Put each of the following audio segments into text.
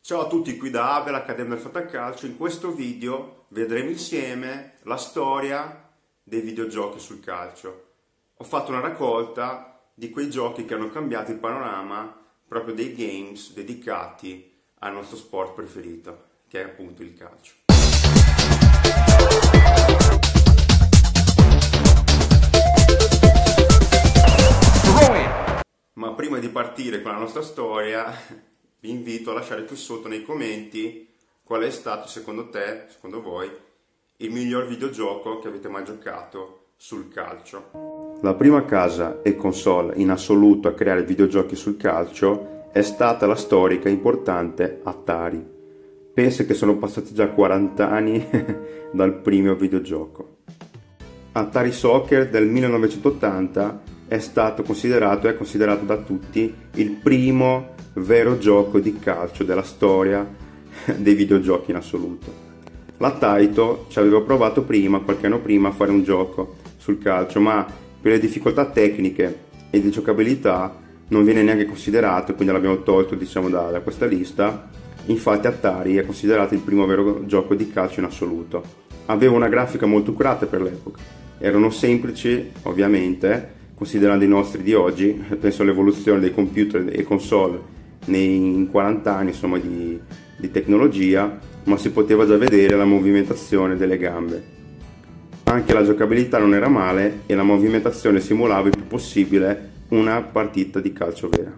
Ciao a tutti, qui da Abel, Accademia del Fantacalcio. In questo video vedremo insieme la storia dei videogiochi sul calcio. Ho fatto una raccolta di quei giochi che hanno cambiato il panorama proprio dei games dedicati al nostro sport preferito, che è appunto il calcio. Ma prima di partire con la nostra storia, vi invito a lasciare qui sotto nei commenti qual è stato secondo te, secondo voi, il miglior videogioco che avete mai giocato sul calcio. La prima casa e console in assoluto a creare videogiochi sul calcio è stata la storica e importante Atari. Penso che sono passati già 40 anni dal primo videogioco. Atari Soccer del 1980 è considerato da tutti il primo vero gioco di calcio della storia dei videogiochi in assoluto. La Taito ci aveva provato qualche anno prima, a fare un gioco sul calcio, ma per le difficoltà tecniche e di giocabilità non viene neanche considerato, quindi l'abbiamo tolto, diciamo, da questa lista. Infatti Atari è considerato il primo vero gioco di calcio in assoluto. Aveva una grafica molto curata per l'epoca, erano semplici ovviamente, considerando i nostri di oggi. Penso all'evoluzione dei computer e console in 40 anni, insomma, di tecnologia, ma si poteva già vedere la movimentazione delle gambe. Anche la giocabilità non era male e la movimentazione simulava il più possibile una partita di calcio vera.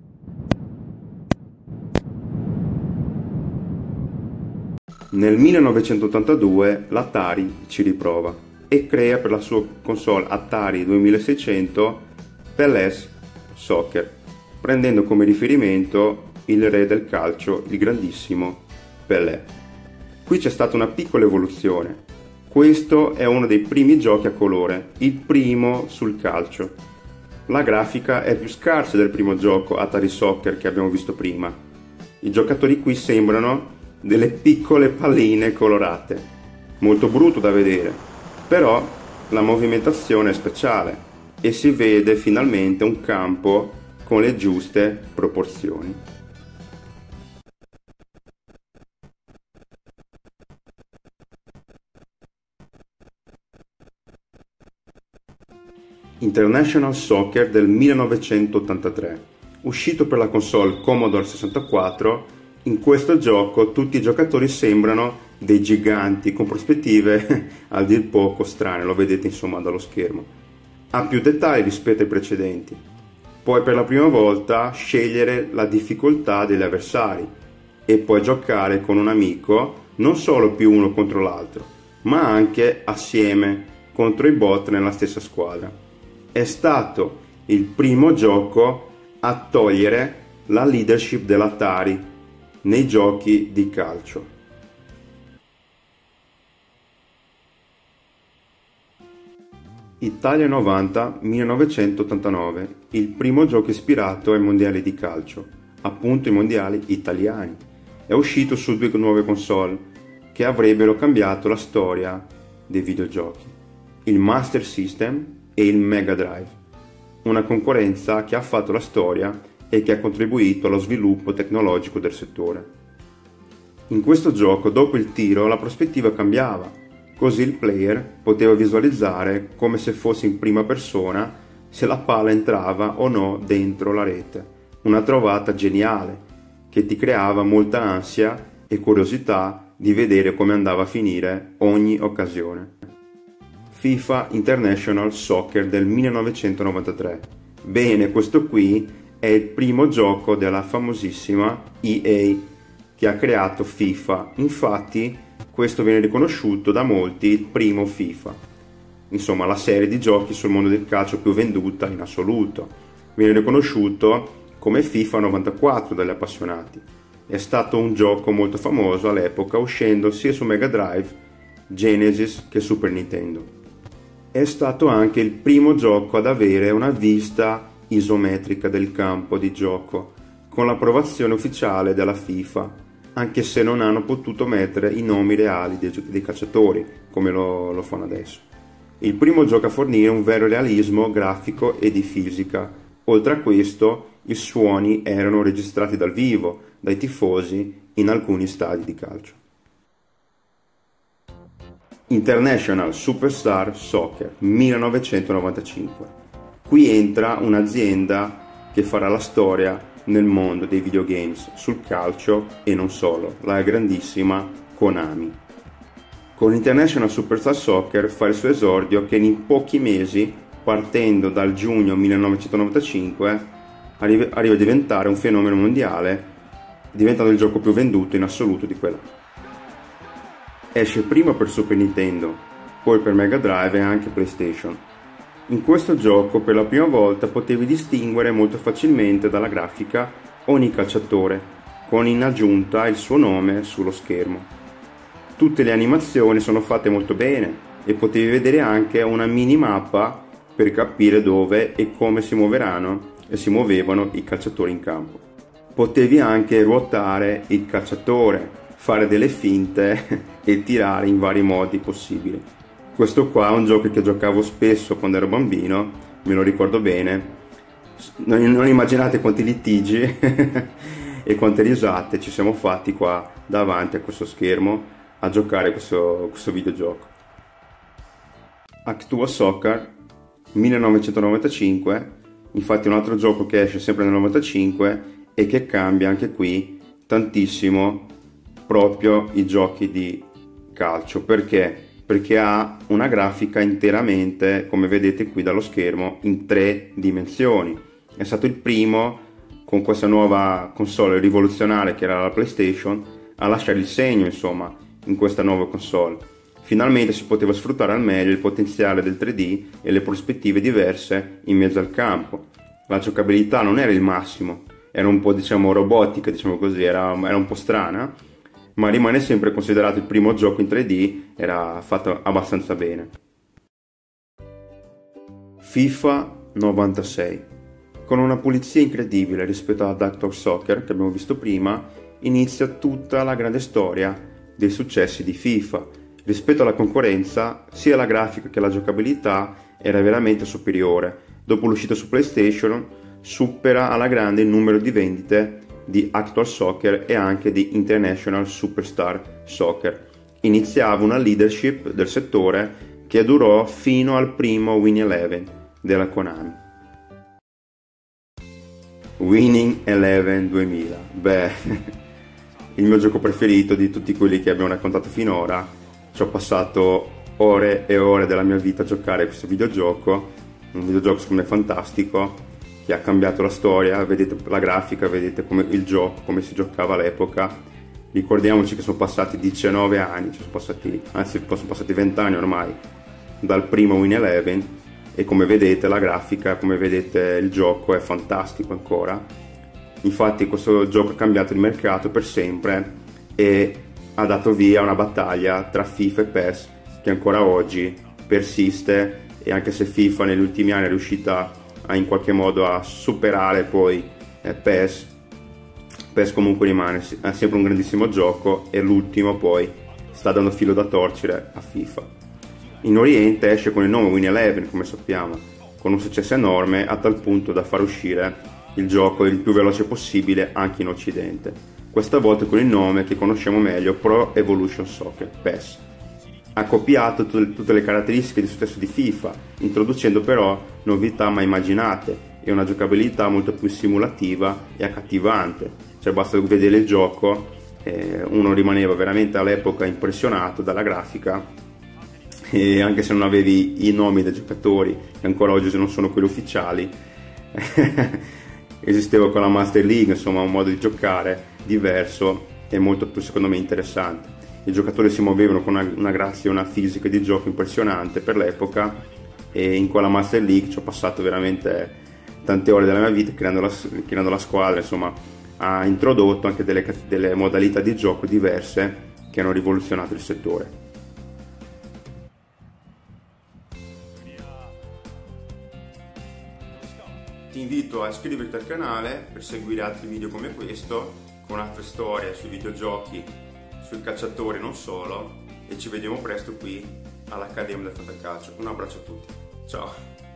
Nel 1982 l'Atari ci riprova e crea per la sua console Atari 2600 Pelé Soccer, prendendo come riferimento il re del calcio, il grandissimo Pelé. Qui c'è stata una piccola evoluzione. Questo è uno dei primi giochi a colore, il primo sul calcio. La grafica è più scarsa del primo gioco Atari Soccer che abbiamo visto prima. I giocatori qui sembrano delle piccole palline colorate, molto brutto da vedere. Però la movimentazione è speciale e si vede finalmente un campo con le giuste proporzioni. International Soccer del 1983, uscito per la console Commodore 64. In questo gioco tutti i giocatori sembrano dei giganti con prospettive a dir poco strane, lo vedete insomma dallo schermo. Ha più dettagli rispetto ai precedenti. Puoi per la prima volta scegliere la difficoltà degli avversari e puoi giocare con un amico non solo più uno contro l'altro, ma anche assieme contro i bot nella stessa squadra. È stato il primo gioco a togliere la leadership dell'Atari nei giochi di calcio. Italia 90 1989, il primo gioco ispirato ai mondiali di calcio, appunto i mondiali italiani. È uscito su 2 nuove console che avrebbero cambiato la storia dei videogiochi, il Master System e il Mega Drive, una concorrenza che ha fatto la storia e che ha contribuito allo sviluppo tecnologico del settore. In questo gioco, dopo il tiro, la prospettiva cambiava. Così il player poteva visualizzare come se fosse in prima persona se la palla entrava o no dentro la rete. Una trovata geniale che ti creava molta ansia e curiosità di vedere come andava a finire ogni occasione. FIFA International Soccer del 1993. Bene, questo qui è il primo gioco della famosissima EA che ha creato FIFA. Infatti questo viene riconosciuto da molti il primo FIFA, insomma la serie di giochi sul mondo del calcio più venduta in assoluto. Viene riconosciuto come FIFA 94 dagli appassionati. È stato un gioco molto famoso all'epoca, uscendo sia su Mega Drive, Genesis che Super Nintendo. È stato anche il primo gioco ad avere una vista isometrica del campo di gioco, con l'approvazione ufficiale della FIFA, anche se non hanno potuto mettere i nomi reali dei calciatori, come lo fanno adesso. Il primo gioco a fornire un vero realismo grafico e di fisica. Oltre a questo, i suoni erano registrati dal vivo, dai tifosi in alcuni stadi di calcio. International Superstar Soccer 1995. Qui entra un'azienda che farà la storia nel mondo dei videogames sul calcio e non solo, la grandissima Konami. Con International Superstar Soccer fa il suo esordio che in pochi mesi, partendo dal giugno 1995, arriva a diventare un fenomeno mondiale, diventando il gioco più venduto in assoluto di quell'anno. Esce prima per Super Nintendo, poi per Mega Drive e anche PlayStation. In questo gioco per la prima volta potevi distinguere molto facilmente dalla grafica ogni calciatore, con in aggiunta il suo nome sullo schermo. Tutte le animazioni sono fatte molto bene e potevi vedere anche una minimappa per capire dove e come si muoveranno e si muovevano i calciatori in campo. Potevi anche ruotare il calciatore, fare delle finte e tirare in vari modi possibili. Questo qua è un gioco che giocavo spesso quando ero bambino, me lo ricordo bene. Non immaginate quanti litigi e quante risate ci siamo fatti qua davanti a questo schermo a giocare questo videogioco. Actua Soccer 1995, infatti è un altro gioco che esce sempre nel 95 e che cambia anche qui tantissimo proprio i giochi di calcio. Perché? Perché ha una grafica interamente, come vedete qui dallo schermo, in 3 dimensioni. È stato il primo, con questa nuova console rivoluzionaria che era la PlayStation, a lasciare il segno, insomma, in questa nuova console. Finalmente si poteva sfruttare al meglio il potenziale del 3D e le prospettive diverse in mezzo al campo. La giocabilità non era il massimo, era un po', diciamo, robotica, diciamo così, era un po' strana, ma rimane sempre considerato il primo gioco in 3D, era fatto abbastanza bene. FIFA 96. Con una pulizia incredibile rispetto ad Actua Soccer che abbiamo visto prima, inizia tutta la grande storia dei successi di FIFA. Rispetto alla concorrenza, sia la grafica che la giocabilità era veramente superiore. Dopo l'uscita su PlayStation, supera alla grande il numero di vendite di Actual Soccer e anche di International Superstar Soccer. Iniziava una leadership del settore che durò fino al primo Winning Eleven della Konami. Winning Eleven 2000. Beh, il mio gioco preferito di tutti quelli che abbiamo raccontato finora. Ci ho passato ore e ore della mia vita a giocare a questo videogioco, un videogioco secondo me fantastico, che ha cambiato la storia. Vedete la grafica, vedete come il gioco, come si giocava all'epoca. Ricordiamoci che sono passati 19 anni, sono passati 20 anni ormai dal primo Win Eleven, e come vedete la grafica, come vedete il gioco è fantastico ancora. Infatti questo gioco ha cambiato il mercato per sempre e ha dato via una battaglia tra FIFA e PES che ancora oggi persiste, e anche se FIFA negli ultimi anni è riuscita in qualche modo a superare poi PES comunque rimane sempre un grandissimo gioco, e l'ultimo poi sta dando filo da torcere a FIFA. In Oriente esce con il nome Win Eleven, come sappiamo, con un successo enorme a tal punto da far uscire il gioco il più veloce possibile anche in Occidente, questa volta con il nome che conosciamo meglio, Pro Evolution Soccer, PES. Ha copiato tutte le caratteristiche di successo di FIFA, introducendo però novità mai immaginate e una giocabilità molto più simulativa e accattivante. Cioè basta vedere il gioco, uno rimaneva veramente all'epoca impressionato dalla grafica, e anche se non avevi i nomi dei giocatori, che ancora oggi non sono quelli ufficiali, esisteva con la Master League, insomma un modo di giocare diverso e molto più, secondo me, interessante. I giocatori si muovevano con una grazia e una fisica di gioco impressionante per l'epoca, e in quella Master League ci ho passato veramente tante ore della mia vita creando la squadra. Insomma, ha introdotto anche delle modalità di gioco diverse che hanno rivoluzionato il settore. Ti invito a iscriverti al canale per seguire altri video come questo, con altre storie sui videogiochi, sui calciatori e non solo, e ci vediamo presto qui all'Accademia del Fantacalcio. Un abbraccio a tutti, ciao!